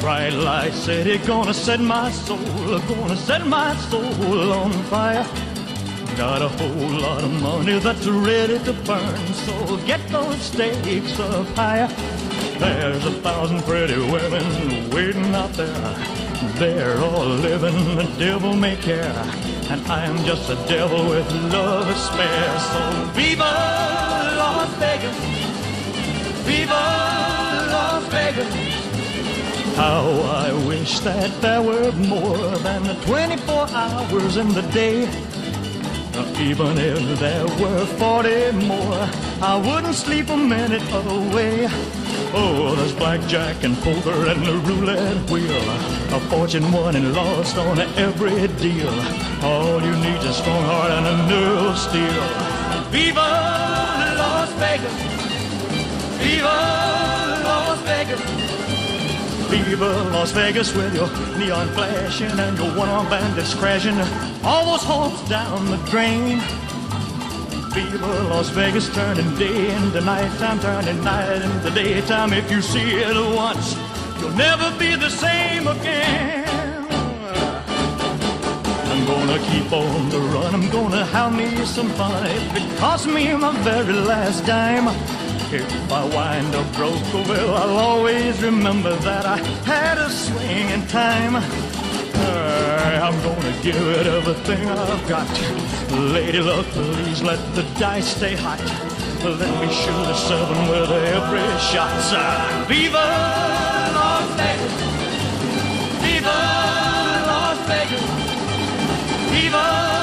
Bright light city, gonna set my soul on fire. Got a whole lot of money that's ready to burn, so get those stakes up higher. There's 1,000 pretty women waiting out there. They're all living the devil may care, and I am just a devil with love to spare. So Viva Las Vegas, Viva Las Vegas. How I wish that there were more than 24 hours in the day. Even if there were 40 more, I wouldn't sleep a minute away. Oh, there's blackjack and poker and the roulette wheel, a fortune won and lost on every deal. All you need is a strong heart and a nerve of steel. Viva Las Vegas, Viva Las Vegas, Viva Las Vegas, with your neon flashing and your one-armed bandits crashing all those hopes down the drain. Viva Las Vegas, turning day into nighttime, turning night into daytime. If you see it once, you'll never be the same again. I'm gonna keep on the run, I'm gonna have me some fun. If it costs me my very last dime, if I wind up broke, well, I'll always remember that I had a swing in time. I'm gonna give it everything I've got. Lady luck, please let the dice stay hot. Let me shoot a 7 with every shot. Viva Las Vegas, Viva Las Vegas, Viva